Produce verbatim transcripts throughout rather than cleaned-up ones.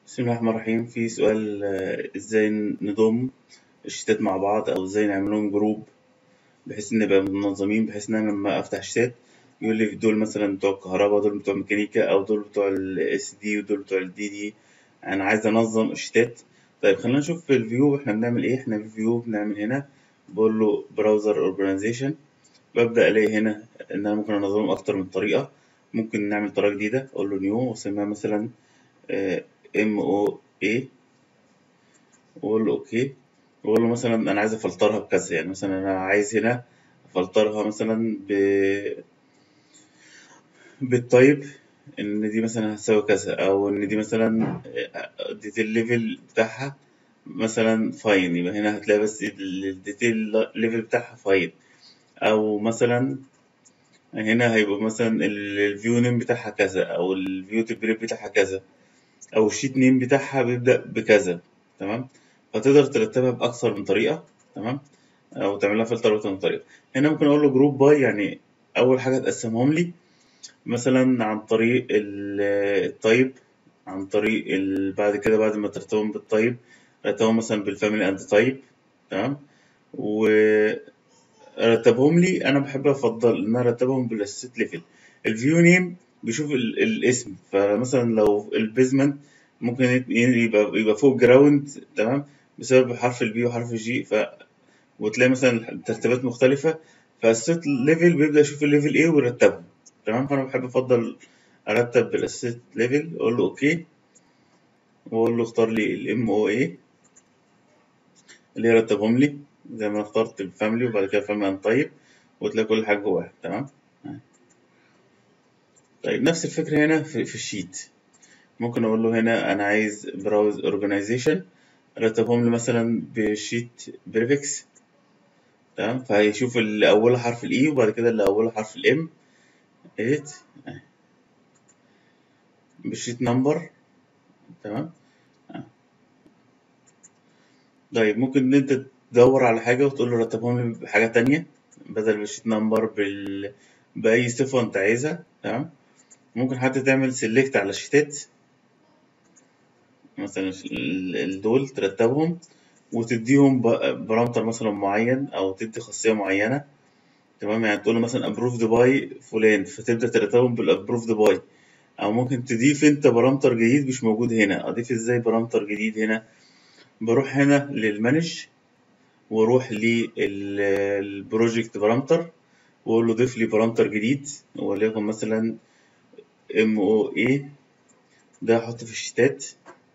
بسم الله الرحمن الرحيم. في سؤال، آه، ازاي نضم الشتات مع بعض او ازاي نعملهم جروب بحيث ان نبقى منظمين، بحيث ان انا لما افتح شتات يقول لي دول مثلا بتوع الكهرباء، دول بتوع ميكانيكا، او دول بتوع الاس دي ودول بتوع الدي دي. انا عايز انظم الشتات. طيب خلينا نشوف في الفيو احنا بنعمل ايه. احنا في الفيو بنعمل هنا، بقول له براوزر اورجانيزيشن، ببدأ الاقي هنا ان انا ممكن انظمهم اكتر من طريقة. ممكن نعمل طريقة جديدة، اقول له نيو واسميها مثلا ام او اي، واقول له اوكي، واقول له مثلا انا عايز افلترها بكذا. يعني مثلا انا عايز هنا افلترها مثلا ب... بالتايب، ان دي مثلا هتساوي كذا، او ان دي مثلا الديتيل ليفل بتاعها مثلا فاين، يبقى هنا هتلاقي بس الديتيل ليفل بتاعها فاين. او مثلا هنا هيبقى مثلا الفيو نيم بتاعها كذا، او الفيو تمبليت بتاعها كذا، او الشيت نيم بتاعها بيبدأ بكذا. تمام. فتقدر ترتبها بأكثر من طريقة. تمام. او تعمل لها فلتر بأكتر من طريقة. هنا ممكن اقول له جروب باي، يعني اول حاجة تقسمهم لي مثلا عن طريق التايب، عن طريق ال... بعد كده بعد ما ترتبهم بالتايب رتبهم مثلا بالفاميلي اند تايب. تمام. ورتبهم لي، انا بحب افضل ان انا ارتبهم بالست ليفل. الفيو نيم بيشوف ال... الاسم، فمثلا لو البيزمنت ممكن يت- يبقى يبقى فوق جراوند. تمام. بسبب حرف البي وحرف الجي، ف وتلاقي مثلا ترتيبات مختلفة. فالست ليفل بيبدأ يشوف الليفل ايه ويرتبهم. تمام. فأنا بحب أفضل أرتب بالأسيست ليفل. أقول له أوكي، وأقول له اختار لي الام او اي اللي يرتبهم لي زي ما أنا اخترت الفاميلي وبعد كده فاميلي أند طيب، وتلاقي كل حاجة جواها. تمام. طيب نفس الفكرة هنا في, في الشيت. ممكن أقول له هنا أنا عايز براوز أورجانيزيشن، رتبهم لي مثلا بشيت بريفكس. تمام. فهيشوف اللي أولها حرف الإي وبعد كده اللي أولها حرف الإم. إيت بالشيت نمبر. تمام. طيب ممكن إن أنت تدور على حاجة وتقول له رتبهم لي بحاجة تانية بدل بالشيت نمبر بال... بأي صفة أنت عايزها. تمام. ممكن حتى تعمل سيلكت على الشيتات، مثلا ال- ال- دول ترتبهم وتديهم ب- بارامتر مثلا معين أو تدي خاصية معينة. تمام. يعني تقول له مثلا approved by فلان، فتبدأ ترتبهم بالapproved by. أو ممكن تضيف أنت بارامتر جديد مش موجود هنا. أضيف إزاي بارامتر جديد هنا؟ بروح هنا للمانج، واروح للبروجكت بارامتر، واقول له ضيف لي بارامتر جديد وليكن مثلا ام او اي، ده احطه في الشتات.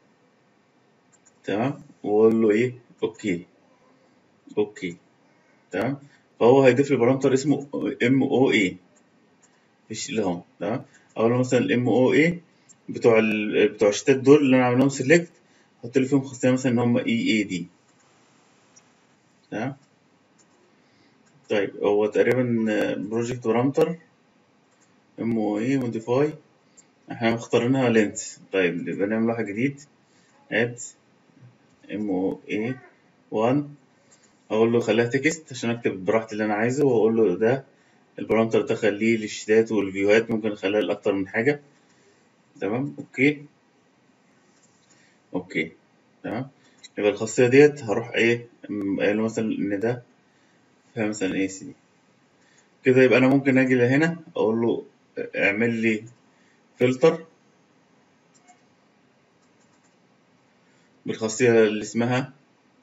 تمام. واقول له ايه، اوكي. اوكي. تمام. فهو هيضيف لي بارامتر اسمه ام او اي في الش- اللي هو تمام. اقول له مثلا الام او اي بتوع ال... بتوع الشتات دول اللي انا عامل لهم سيلكت، احط لي فيهم خاصيه مثلا ان هم اي اي دي. تمام. طيب هو تقريبا بروجكت بارامتر ام او اي موديفاي، احنا مختارينها لينت. طيب يبقى نعمل واحد جديد، اد ام او اي واحد. اقول له خليها تكست عشان اكتب براحتي اللي انا عايزه، واقول له ده البارامتر ده خليه للشتات والفيوهات، ممكن اخليها لاكتر من حاجه. تمام. اوكي. اوكي. تمام. يبقى الخاصيه ديت هروح ايه، م- قايل له مثلا ان ده فيها مثلا اي سي كده. يبقى انا ممكن اجي لهنا اقول له اعمل لي فلتر بالخاصيه اللي اسمها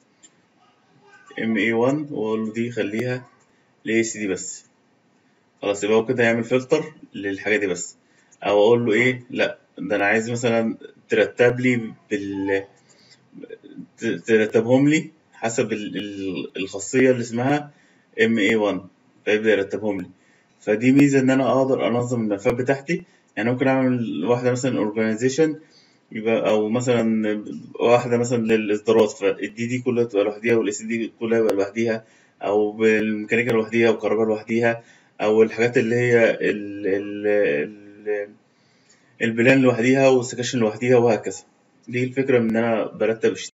ام اي واحد، واقول له دي خليها لاي سي دي بس. خلاص يبقى هو كده هيعمل فلتر للحاجة دي بس. أو أقول له إيه، لأ ده أنا عايز مثلا ترتب لي بال ت- ترتبهم لي حسب ال... ال... الخاصية اللي اسمها ام اي واحد، فيبدأ يرتبهم لي. فدي ميزة إن أنا أقدر أنظم الملفات بتاعتي. يعني ممكن أعمل واحدة مثلا organization، يبقى أو مثلا واحدة مثلا للإصدارات، فالدي دي كلها تبقى لوحديها والاس دي كلها يبقى لوحديها، أو بالميكانيكا لوحديها والكهرباء لوحديها، أو الحاجات اللي هي ال ال ال البلان لوحديها والسكاشن لوحديها وهكذا. دي الفكرة من إن أنا برتب